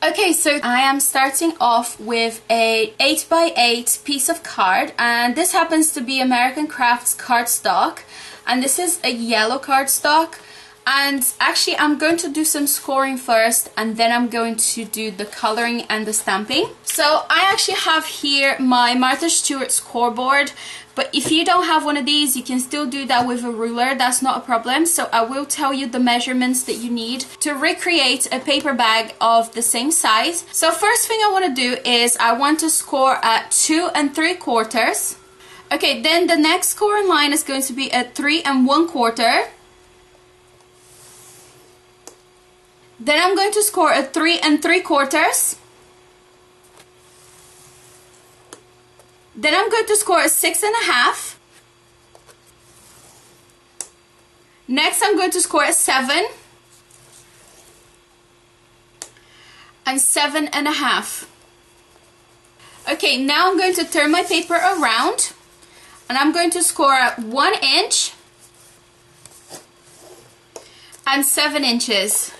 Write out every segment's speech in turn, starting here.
Okay, so I am starting off with a 8x8 piece of card, and this happens to be American Crafts cardstock, and this is a yellow cardstock. And actually I'm going to do some scoring first, and then I'm going to do the coloring and the stamping. So I actually have here my Martha Stewart scoreboard, but if you don't have one of these, you can still do that with a ruler. That's not a problem. So I will tell you the measurements that you need to recreate a paper bag of the same size. So first thing I want to do is I want to score at 2 3/4. Okay, then the next scoring line is going to be at 3 1/4. Then I'm going to score a 3 3/4. Then I'm going to score a 6 1/2. Next I'm going to score a 7 and 7 1/2. Okay, now I'm going to turn my paper around, and I'm going to score at 1 inch and 7 inches.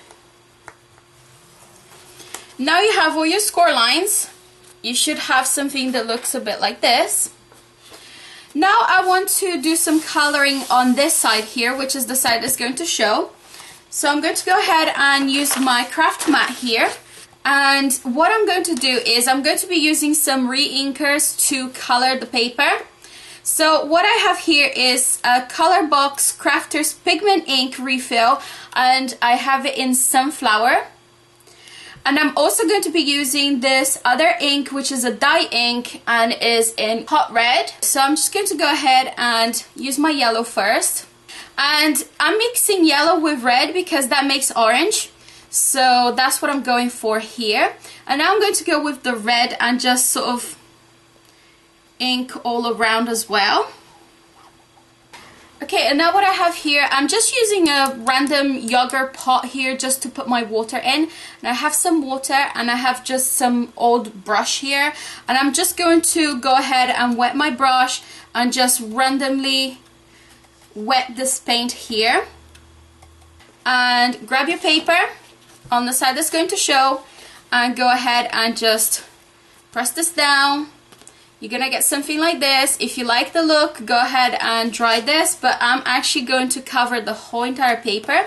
Now you have all your score lines. You should have something that looks a bit like this. Now I want to do some coloring on this side here, which is the side that's going to show. So I'm going to go ahead and use my craft mat here. And what I'm going to do is I'm going to be using some re-inkers to color the paper. So what I have here is a Colorbox Crafters Pigment Ink refill, and I have it in Sunflower. And I'm also going to be using this other ink, which is a dye ink and is in Hot Red. So I'm just going to go ahead and use my yellow first. And I'm mixing yellow with red because that makes orange. So that's what I'm going for here. And now I'm going to go with the red and just sort of ink all around as well. Okay, and now what I have here, I'm just using a random yogurt pot here just to put my water in. And I have some water, and I have just some old brush here. And I'm just going to go ahead and wet my brush and just randomly wet this paint here. And grab your paper on the side that's going to show, and go ahead and just press this down. You're gonna get something like this. If you like the look, go ahead and dry this, but I'm actually going to cover the whole entire paper.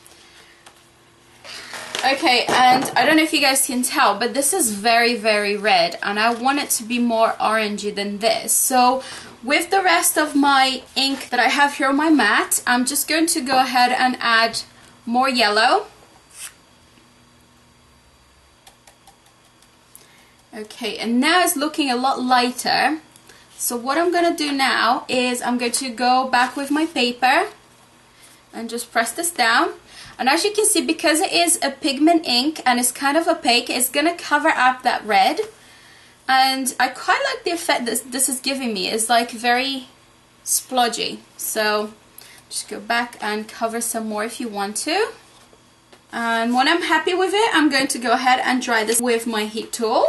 Okay, and I don't know if you guys can tell, but this is very, very red, and I want it to be more orangey than this. So with the rest of my ink that I have here on my mat, I'm just going to go ahead and add more yellow. Okay, and now it's looking a lot lighter. So what I'm going to do now is I'm going to go back with my paper and just press this down. And as you can see, because it is a pigment ink and it's kind of opaque, it's going to cover up that red. And I quite like the effect that this is giving me. It's like very splodgy. So just go back and cover some more if you want to. And when I'm happy with it, I'm going to go ahead and dry this with my heat tool.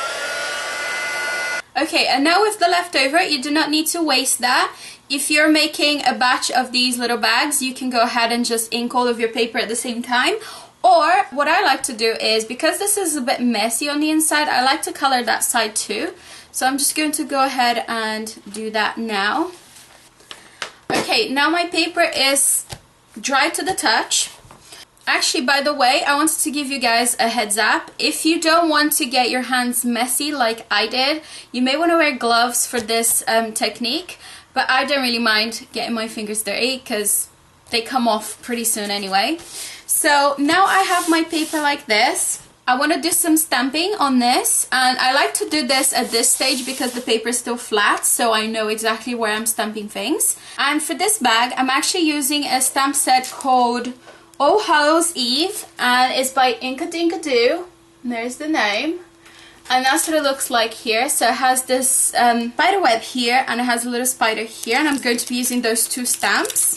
Okay, and now with the leftover, you do not need to waste that. If you're making a batch of these little bags, you can go ahead and just ink all of your paper at the same time. Or what I like to do is, because this is a bit messy on the inside, I like to color that side too. So I'm just going to go ahead and do that now. Okay, now my paper is dry to the touch. Actually, by the way, I wanted to give you guys a heads up. If you don't want to get your hands messy like I did, you may want to wear gloves for this technique. But I don't really mind getting my fingers dirty because they come off pretty soon anyway. So now I have my paper like this. I want to do some stamping on this, and I like to do this at this stage because the paper is still flat, so I know exactly where I'm stamping things. And for this bag, I'm actually using a stamp set called All Hallows Eve, and it's by Inkadinkado. There's the name, and that's what it looks like here. So it has this spider web here, and it has a little spider here, and I'm going to be using those two stamps.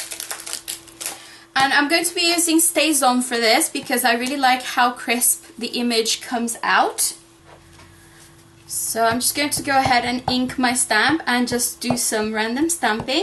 And I'm going to be using StazOn for this because I really like how crisp the image comes out. So I'm just going to go ahead and ink my stamp and just do some random stamping.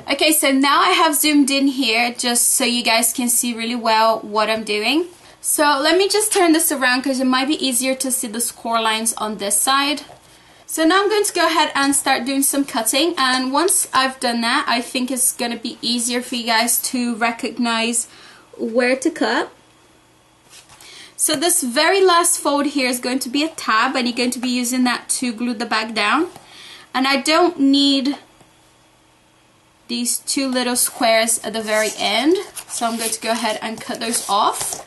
Okay, so now I have zoomed in here just so you guys can see really well what I'm doing. So let me just turn this around because it might be easier to see the score lines on this side. So now I'm going to go ahead and start doing some cutting, and once I've done that, I think it's going to be easier for you guys to recognize where to cut. So this very last fold here is going to be a tab, and you're going to be using that to glue the bag down. And I don't need these two little squares at the very end, so I'm going to go ahead and cut those off.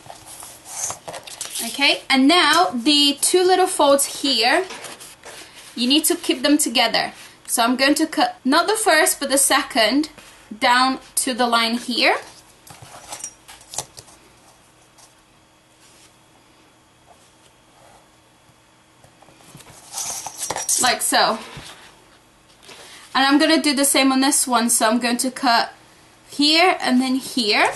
Okay, and now the two little folds here, you need to keep them together. So I'm going to cut not the first but the second down to the line here. Like so. And I'm going to do the same on this one, so I'm going to cut here and then here.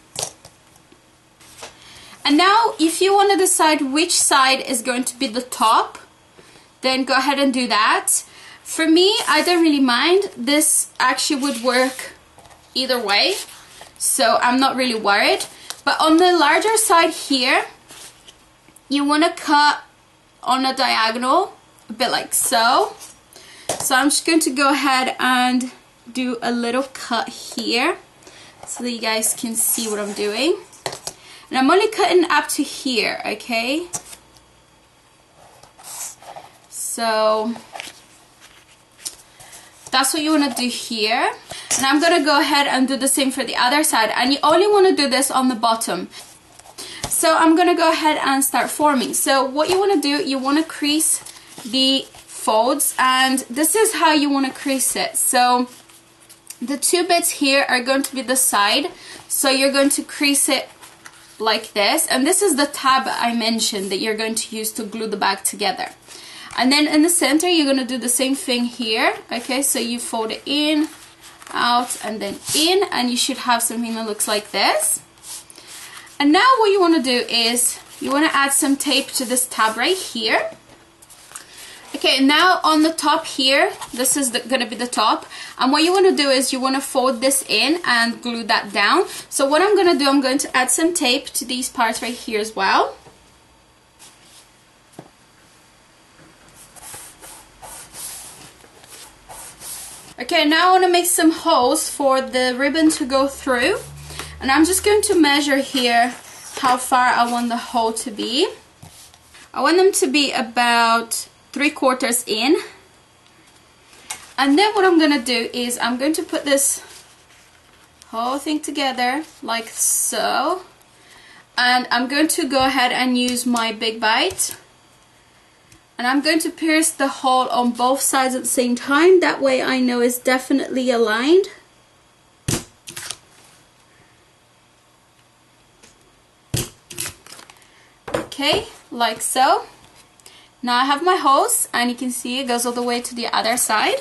And now if you want to decide which side is going to be the top, then go ahead and do that. For me, I don't really mind. This actually would work either way, so I'm not really worried. But on the larger side here, you want to cut on a diagonal, a bit like so. So I'm just going to go ahead and do a little cut here so that you guys can see what I'm doing. And I'm only cutting up to here, okay? So that's what you want to do here. And I'm going to go ahead and do the same for the other side. And you only want to do this on the bottom. So I'm going to go ahead and start forming. So what you want to do, you want to crease the folds. And this is how you want to crease it. So the two bits here are going to be the side. So you're going to crease it like this. And this is the tab I mentioned that you're going to use to glue the bag together. And then in the center, you're going to do the same thing here. Okay, so you fold it in, out, and then in, and you should have something that looks like this. And now what you want to do is you want to add some tape to this tab right here. Okay, now on the top here, this is going to be the top. And what you want to do is you want to fold this in and glue that down. So what I'm going to do, I'm going to add some tape to these parts right here as well. Okay, now I want to make some holes for the ribbon to go through. And I'm just going to measure here how far I want the hole to be. I want them to be about 3/4 in. And then what I'm going to do is I'm going to put this whole thing together like so. And I'm going to go ahead and use my Big Bite. And I'm going to pierce the hole on both sides at the same time. That way I know it's definitely aligned. Okay, like so. Now I have my holes, and you can see it goes all the way to the other side.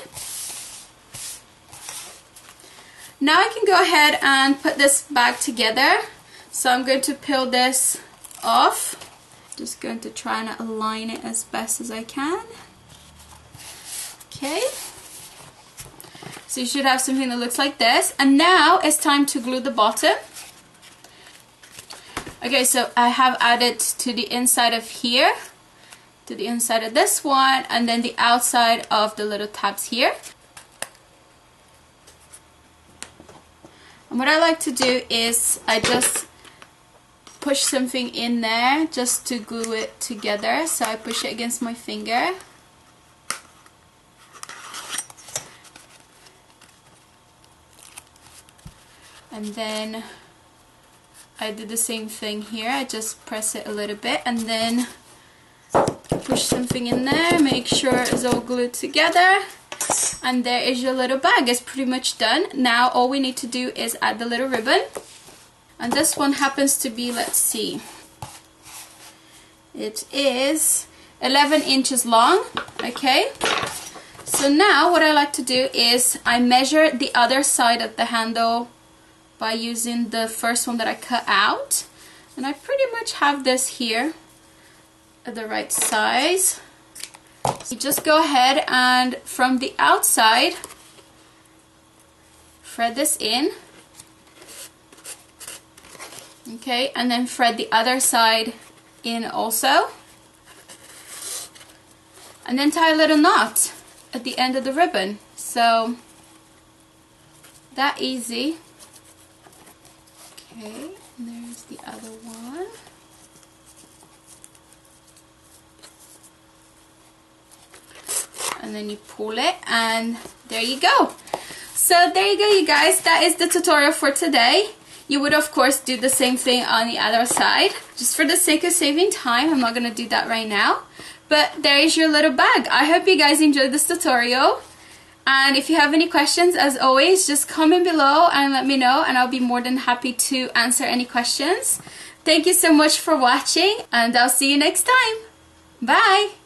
Now I can go ahead and put this back together. So I'm going to peel this off. Just going to try and align it as best as I can. Okay. So you should have something that looks like this. And now it's time to glue the bottom. Okay, so I have added to the inside of here, to the inside of this one, and then the outside of the little tabs here. And what I like to do is I just push something in there just to glue it together. So I push it against my finger. And then I do the same thing here. I just press it a little bit and then push something in there, make sure it's all glued together. And there is your little bag. It's pretty much done. Now all we need to do is add the little ribbon. And this one happens to be, let's see, it is 11 inches long. Okay, so now what I like to do is I measure the other side of the handle by using the first one that I cut out, and I pretty much have this here at the right size. You just go ahead and from the outside thread this in. Okay, and then thread the other side in also. And then tie a little knot at the end of the ribbon. So, that easy. Okay, and there's the other one. And then you pull it, and there you go. So there you go, you guys. That is the tutorial for today. You would of course do the same thing on the other side. Just for the sake of saving time, I'm not going to do that right now. But there is your little bag. I hope you guys enjoyed this tutorial. And if you have any questions, as always, just comment below and let me know, and I'll be more than happy to answer any questions. Thank you so much for watching, and I'll see you next time. Bye!